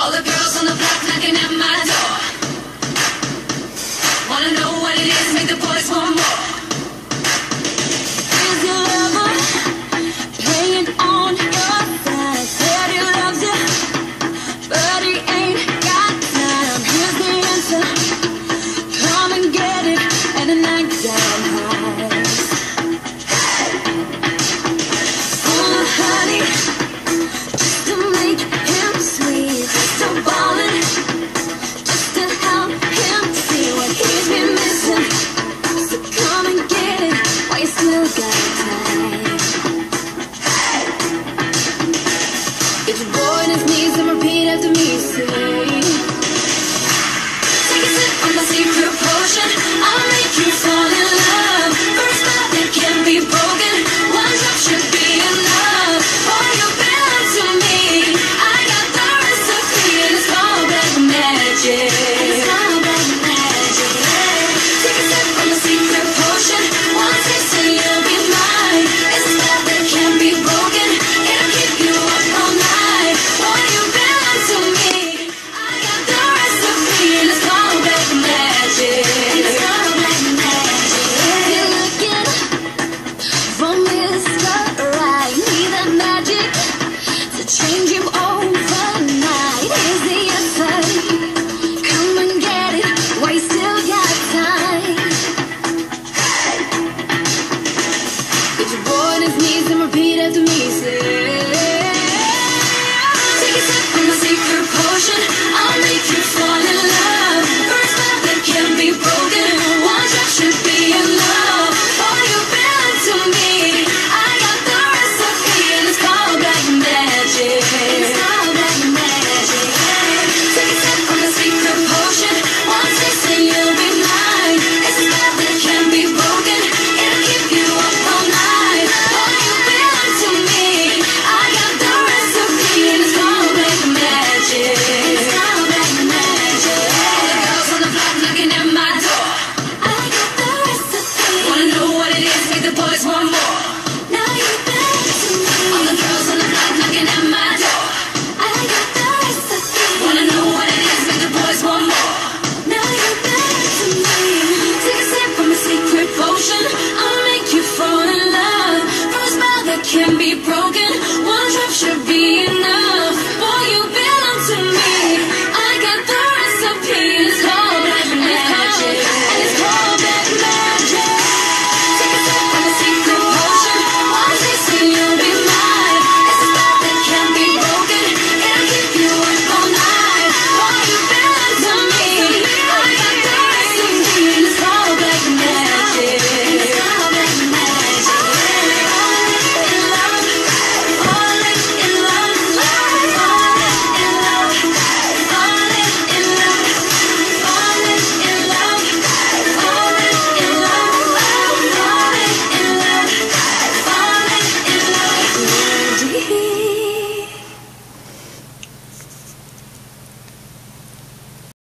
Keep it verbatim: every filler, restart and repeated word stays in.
All the girls on the block knocking at my door. Wanna know what it is, make the boys want more. Is your lover playing on your side? Said he loves you, but he ain't got time. Here's the answer, come and get it, and the night down highs. Full of honey, just to make him sweet, just to ballin', just to help him see what he's been missing. So come and get it while you still got time. Get your boy on his knees and repeat after me, say, take a sip of my secret potion, I'll make you fall in love. First love that can't be broken, one drop should be enough. Boy, you've been to me, I got the recipe and it's called black magic.